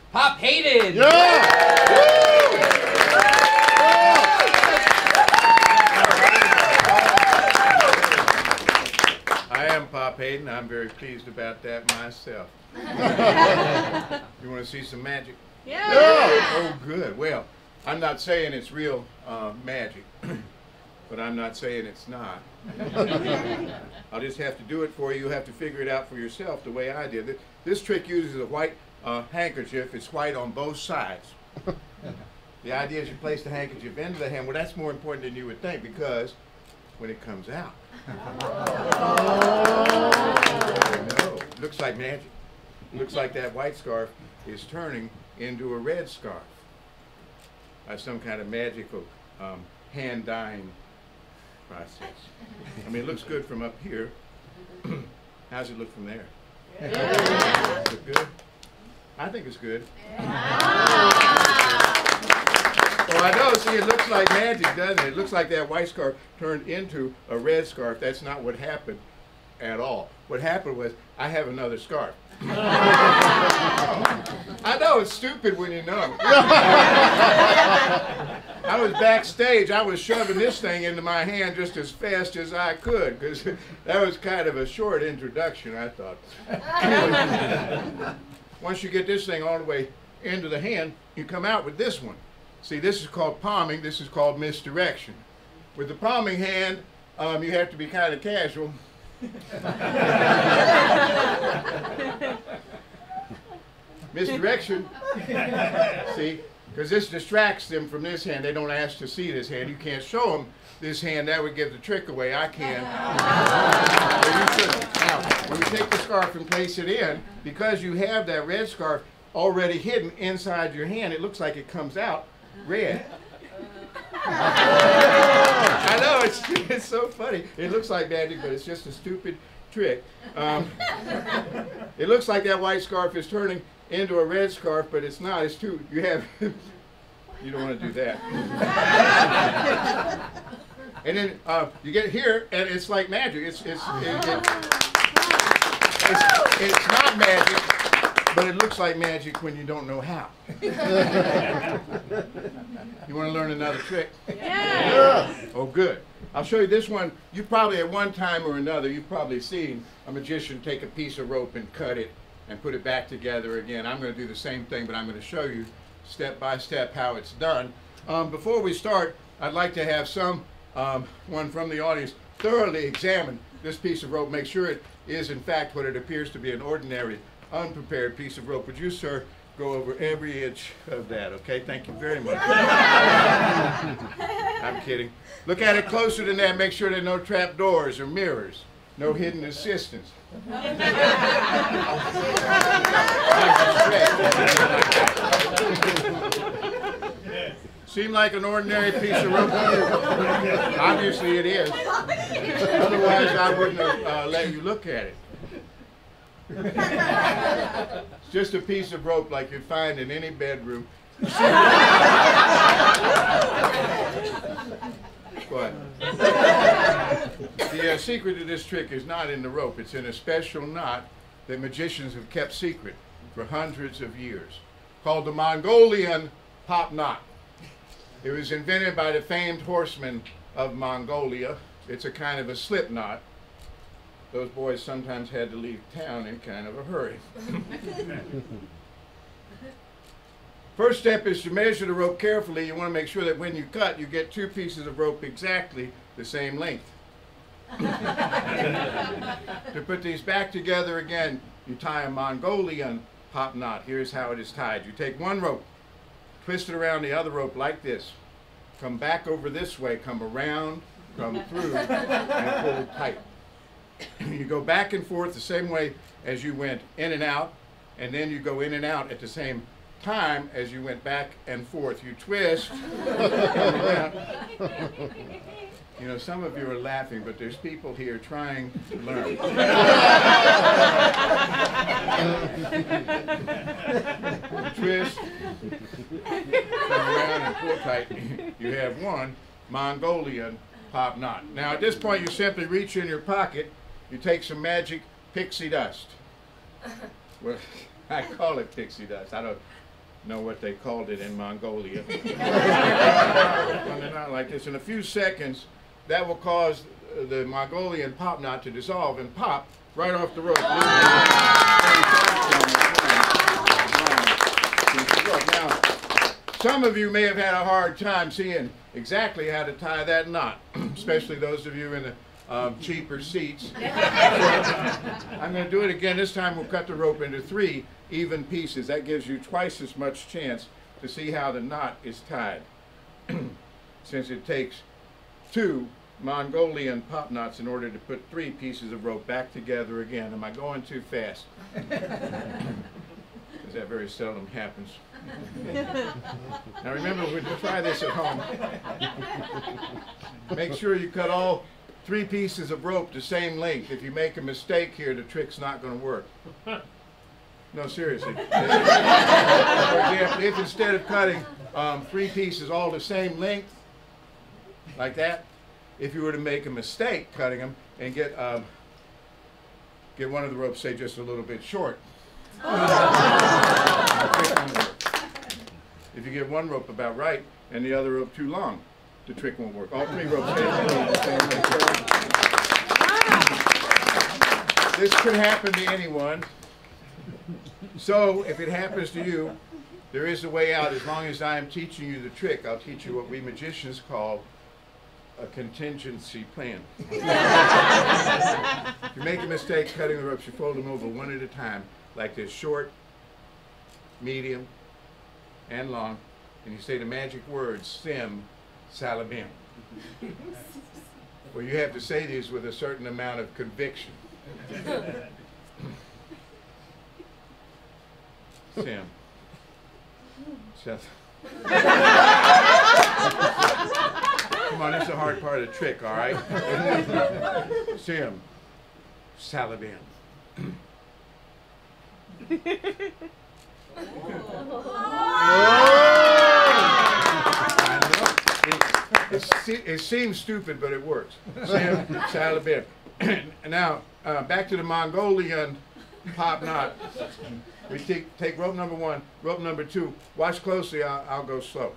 Pop Haydn! Yeah! I am Pop Haydn. I'm very pleased about that myself. You want to see some magic? Yeah! Oh, good. Well, I'm not saying it's real magic, but I'm not saying it's not. I'll just have to do it for you. You'll have to figure it out for yourself the way I did. This trick uses a white handkerchief. It's white on both sides. The idea is you place the handkerchief into the hand. Well, that's more important than you would think, because when it comes out, no, looks like magic. Looks like that white scarf is turning into a red scarf. Some kind of magical hand dyeing process. I mean, it looks good from up here. How's it look from there? Yeah. Is it good? I think it's good. Oh, I know. See, it looks like magic, doesn't it? It looks like that white scarf turned into a red scarf. That's not what happened at all. What happened was, I have another scarf. I know, it's stupid when you know. I was backstage. I was shoving this thing into my hand just as fast as I could, because that was kind of a short introduction, I thought. Once you get this thing all the way into the hand, you come out with this one. See, this is called palming. This is called misdirection. With the palming hand, you have to be kind of casual. Misdirection, see, because this distracts them from this hand. They don't ask to see this hand. You can't show them this hand. That would give the trick away. I can. So you shouldn't. Now, when you take the scarf and place it in, because you have that red scarf already hidden inside your hand, it looks like it comes out red. I know, it's so funny. It looks like magic, but it's just a stupid trick. It looks like that white scarf is turning into a red scarf, but it's not. It's too, you have, you don't want to do that. And then you get here, and it's like magic. It's not magic, but it looks like magic when you don't know how. You want to learn another trick? Yeah. Oh, good. I'll show you this one. You probably at one time or another, you've probably seen a magician take a piece of rope and cut it and put it back together again. I'm going to do the same thing, but I'm going to show you step by step how it's done. Before we start, I'd like to have one from the audience thoroughly examine this piece of rope, make sure it is in fact what it appears to be, an ordinary, unprepared piece of rope. Would you, sir, go over every inch of that, okay? Thank you very much. I'm kidding. Look at it closer than that. Make sure there are no trap doors or mirrors, no hidden assistants. Seem like an ordinary piece of rope? Obviously it is. Otherwise I wouldn't have let you look at it. It's just a piece of rope like you'd find in any bedroom. What? The secret of this trick is not in the rope. It's in a special knot that magicians have kept secret for hundreds of years, called the Mongolian pop knot. It was invented by the famed horsemen of Mongolia. It's a kind of a slip knot. Those boys sometimes had to leave town in kind of a hurry. First step is to measure the rope carefully. You want to make sure that when you cut, you get two pieces of rope exactly the same length. To put these back together again, you tie a Mongolian pop knot. Here's how it is tied. You take one rope, twist it around the other rope like this. Come back over this way, come around, come through, and pull tight. You go back and forth the same way as you went in and out, and then you go in and out at the same time as you went back and forth. You twist, You know, some of you are laughing, but there's people here trying to learn. Twist, come around and pull tight. You have one Mongolian pop knot. Now at this point you simply reach in your pocket, you take some magic pixie dust. Well, I call it pixie dust. know what they called it in Mongolia. Not like this. In a few seconds, that will cause the Mongolian pop knot to dissolve and pop right off the rope. Now, some of you may have had a hard time seeing exactly how to tie that knot, especially those of you in the cheaper seats. I'm going to do it again. This time we'll cut the rope into 3 even pieces. That gives you twice as much chance to see how the knot is tied, since it takes 2 Mongolian pop knots in order to put 3 pieces of rope back together again. Am I going too fast? Because that very seldom happens. Now remember, when you try this at home, make sure you cut all 3 pieces of rope the same length. If you make a mistake here, the trick's not going to work. No, seriously. For example, if instead of cutting 3 pieces all the same length, like that, if you were to make a mistake cutting them and get one of the ropes, say, just a little bit short, if you get one rope about right and the other rope too long, the trick won't work. All 3 ropes stay the same length. This could happen to anyone. So if it happens to you, there is a way out. As long as I am teaching you the trick, I'll teach you what we magicians call a contingency plan. If you make a mistake cutting the ropes, you fold them over one at a time, like this: short, medium, and long, and you say the magic words, sim, salabim. Well, you have to say these with a certain amount of conviction. Sim. Seth. Come on, it's a hard part of the trick, all right? Sim. Salabim. It seems stupid, but it works. Sim, salabim. Now, back to the Mongolian pop knot. We take rope number 1, rope number 2. Watch closely, I'll go slow.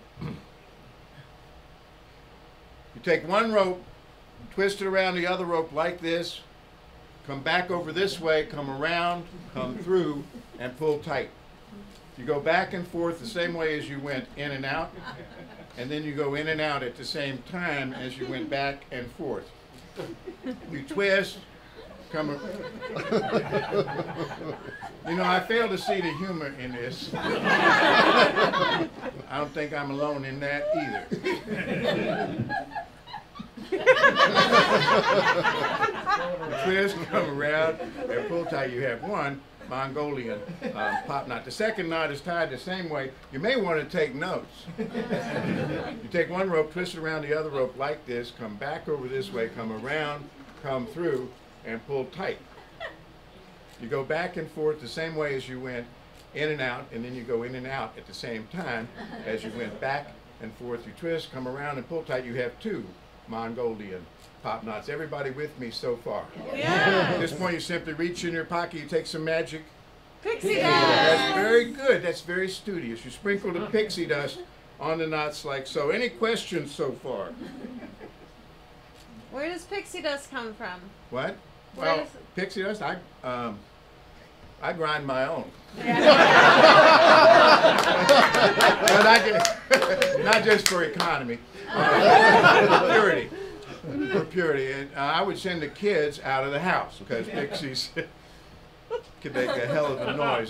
You take one rope, twist it around the other rope like this, come back over this way, come around, come through, and pull tight. You go back and forth the same way as you went in and out, and then you go in and out at the same time as you went back and forth. You twist, come. You know, I fail to see the humor in this. I don't think I'm alone in that either. Twist, come around, and pull tight. You have one Mongolian pop knot. The second knot is tied the same way. You may want to take notes. You take one rope, twist it around the other rope like this, come back over this way, come around, come through, and pull tight. You go back and forth the same way as you went in and out, and then you go in and out at the same time as you went back and forth. You twist, come around, and pull tight. You have 2 Mongolian pop knots. Everybody with me so far? Yeah. At this point, you simply reach in your pocket, you take some magic pixie dust. That's very good. That's very studious. You sprinkle the pixie dust on the knots like so. Any questions so far? Where does pixie dust come from? What? Well, pixie dust, I grind my own. Yeah. But not just for economy, for purity. For purity. And I would send the kids out of the house because pixies can make a hell of a noise.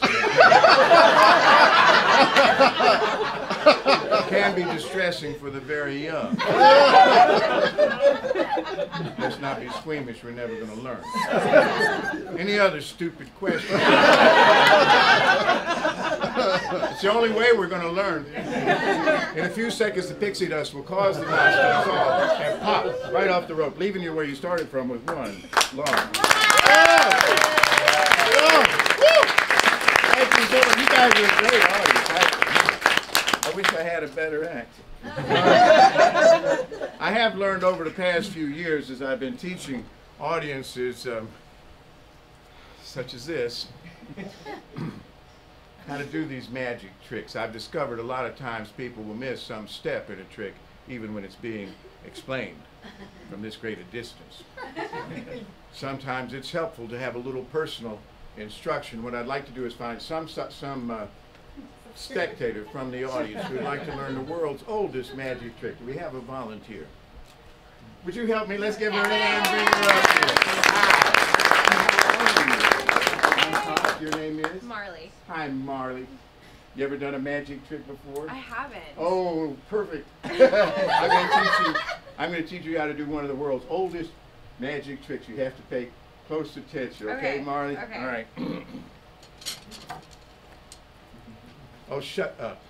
It can be distressing for the very young. Let's not be squeamish, we're never going to learn. Any other stupid questions? It's the only way we're going to learn. In a few seconds, the pixie dust will cause the knots to dissolve and pop right off the rope, leaving you where you started from with one long. You guys are a great audience. I wish I had a better act. I have learned over the past few years as I've been teaching audiences such as this, how to do these magic tricks. I've discovered a lot of times people will miss some step in a trick even when it's being explained from this great a distance. Sometimes it's helpful to have a little personal instruction. What I'd like to do is find some spectator from the audience who would like to learn the world's oldest magic trick. Do we have a volunteer? Would you help me? Let's give her a hand and bring her up here. Your name is? Marley. Hi, Marley. You ever done a magic trick before? I haven't. Oh, perfect. I'm going to teach you how to do one of the world's oldest magic tricks. You have to pay close attention, okay, Marley? Okay. All right. Oh, shut up.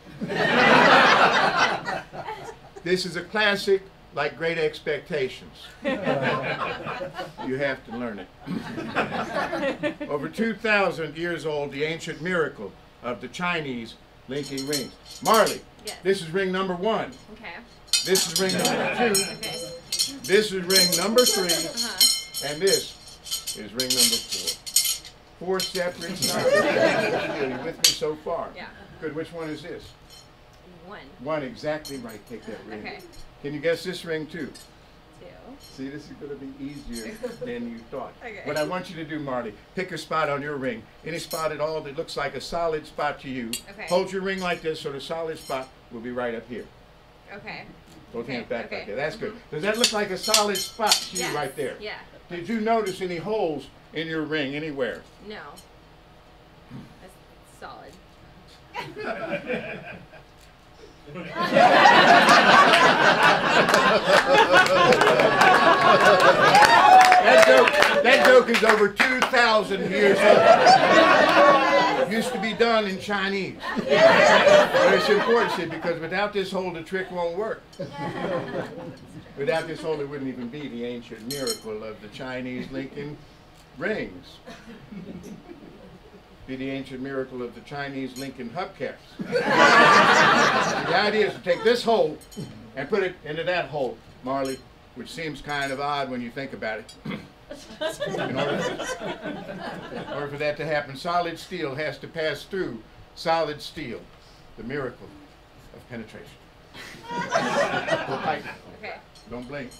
This is a classic like Great Expectations. You have to learn it. Over 2,000 years old, the ancient miracle of the Chinese linking rings. Marley, yes. This is ring number 1. Okay. This is ring number 2. Okay. This is ring number 3. Uh-huh. And this is ring number 4. 4 separate sides. Are you with me so far? Yeah. Good. Which one is this? 1. 1, exactly right. Take that ring. Okay. Can you guess this ring too? 2. See, this is going to be easier than you thought. Okay. What I want you to do, Marley, pick a spot on your ring. Any spot at all that looks like a solid spot to you. Okay. Hold your ring like this so the solid spot will be right up here. Okay. Both hands back Okay. like that. That's good. Does that look like a solid spot to you Yes. right there? Yeah. Did you notice any holes in your ring anywhere? No. That's solid. That joke is over 2,000 years old. Used to be done in Chinese. But it's important, see, because without this hole, the trick won't work. Without this hole, it wouldn't even be the ancient miracle of the Chinese linking rings. Be the ancient miracle of the Chinese linking hubcaps. The idea is to take this hole and put it into that hole, Marley, which seems kind of odd when you think about it. In order for that to happen, solid steel has to pass through solid steel, the miracle of penetration. Pull tight. Okay. Don't blink.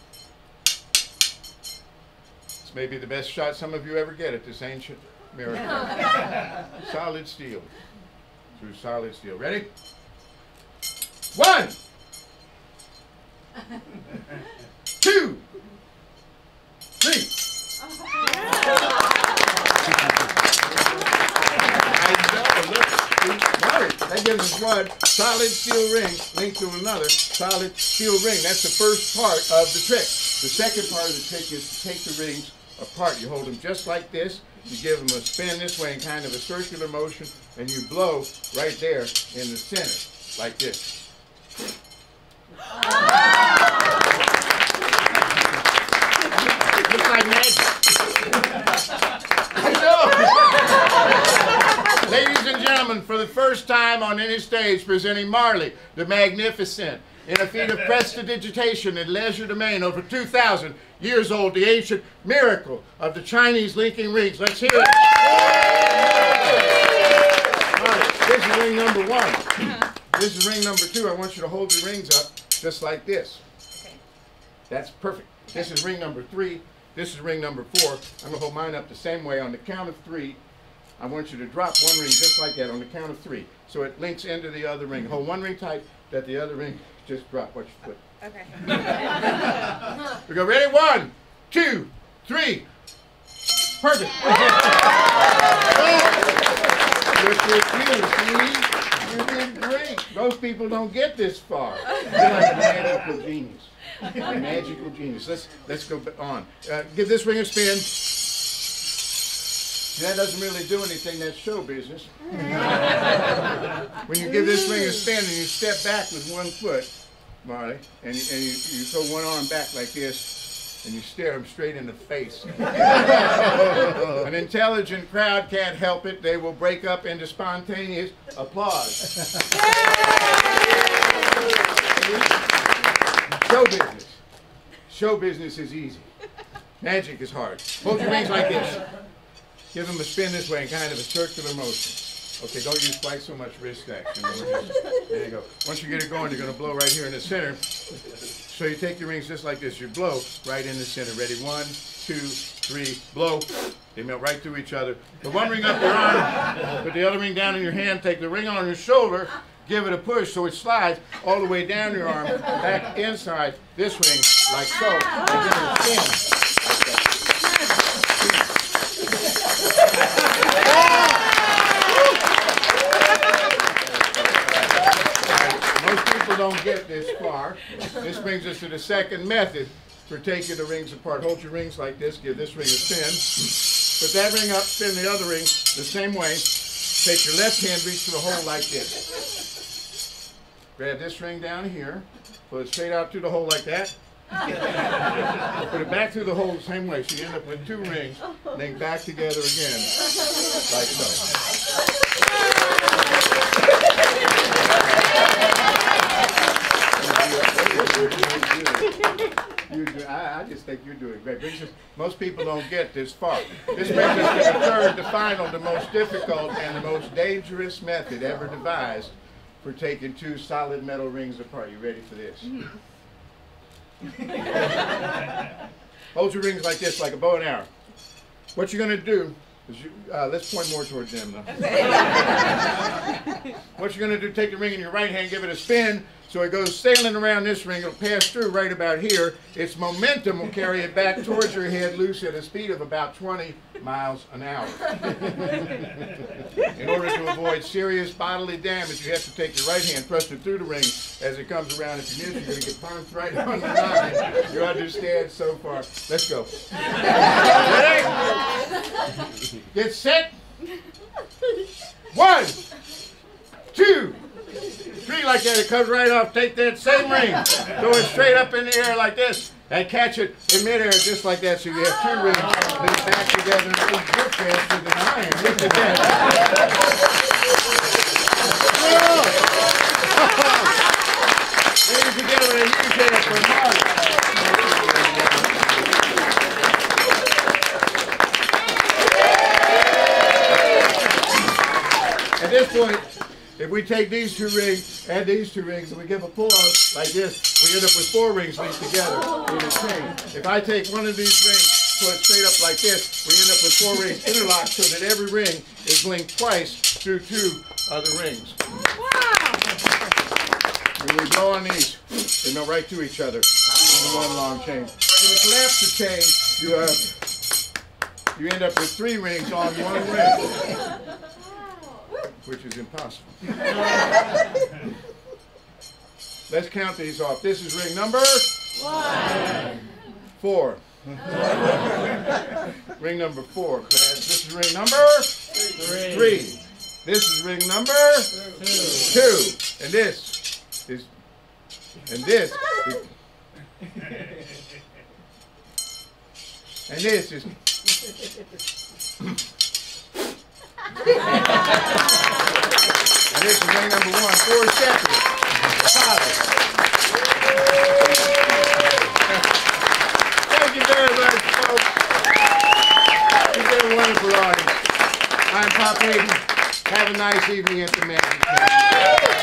This may be the best shot some of you ever get at this ancient miracle. Solid steel through solid steel. Ready? 1, 2, 3. That gives us one solid steel ring linked to another solid steel ring. That's the first part of the trick. The second part of the trick is to take the rings apart. You hold them just like this. You give them a spin this way in kind of a circular motion, and you blow right there in the center, like this. Looks like magic. I know. Ladies and gentlemen, for the first time on any stage, presenting Marley the Magnificent in a feat of prestidigitation in leisure domain, over 2,000 years old, the ancient miracle of the Chinese linking rings. Let's hear it. All right, this is ring number 1. This is ring number 2. I want you to hold your rings up just like this. Okay. That's perfect. This is ring number 3. This is ring number 4. I'm going to hold mine up the same way. On the count of 3, I want you to drop one ring just like that on the count of 3. So it links into the other ring. Hold one ring tight, that the other ring just drop. Watch your foot. Okay. We go. Ready? 1, 2, 3. Perfect. You did great. Most people don't get this far. You're like a magical genius. A magical genius. Let's go on. Give this ring a spin. That doesn't really do anything. That's show business. When you give this ring a spin and you step back with one foot, Marley, and you throw one arm back like this, and you stare them straight in the face. An intelligent crowd can't help it. They will break up into spontaneous applause. Show business. Show business is easy. Magic is hard. Hold your rings like this. Give them a spin this way in kind of a circular motion. Okay, don't use quite so much wrist action. There you go. Once you get it going, you're going to blow right here in the center. So you take your rings just like this. You blow right in the center. Ready? 1, 2, 3, blow. They melt right through each other. Put one ring up your arm, put the other ring down in your hand, take the ring on your shoulder, give it a push so it slides all the way down your arm, back inside this ring, like so, and give it a spin. Most people don't get this far. This brings us to the second method for taking the rings apart. Hold your rings like this, give this ring a spin. Put that ring up, spin the other ring the same way. Take your left hand, reach to the hole like this. Grab this ring down here, put it straight out through the hole like that. Put it back through the hole the same way, so you end up with 2 rings, then back together again, like so. I just think you're doing great. Most people don't get this far. This brings us to the third, the final, the most difficult and the most dangerous method ever devised for taking 2 solid metal rings apart. You ready for this? Hold your rings like this, like a bow and arrow. What you're going to do is, let's point more towards them though. What you're going to do, take the ring in your right hand, give it a spin, so it goes sailing around this ring. It'll pass through right about here. Its momentum will carry it back towards your head loose at a speed of about 20 miles an hour. In order to avoid serious bodily damage, you have to take your right hand, thrust it through the ring as it comes around. If you miss, you're going to get punched right on the line. You understand so far? Let's go. Ready? Get set. 1, 2, 3, like that. It comes right off. Take that same ring, throw it straight up in the air like this, and catch it in midair just like that. So you have 2 rings, then back together. You're faster than I am. Look at that. Ladies and gentlemen, you can get it for Mark. At this point, if we take these 2 rings, add these 2 rings, and we give a pull on like this, we end up with 4 rings linked together in a chain. If I take one of these rings, pull it straight up like this, we end up with 4 rings interlocked so that every ring is linked twice through 2 other rings. Wow! When we blow on these, they melt right to each other in one long chain. When you collapse the chain, you end up with 3 rings on 1 ring. Which is impossible. Let's count these off. This is ring number 1. 4. Ring number 4, class. This is ring number 3. This is ring number 2. And this is, and this is, and this is. And this is ring number 1, 4 seconds. Thank you very much, folks. You've been a wonderful audience. I'm Pop Haydn. Have a nice evening at the Magic Table.